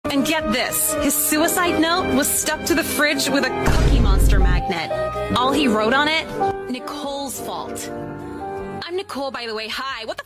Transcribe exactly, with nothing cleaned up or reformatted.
And get this, his suicide note was stuck to the fridge with a Cookie Monster magnet. All he wrote on it, Nicole's fault. I'm Nicole, by the way. Hi, what the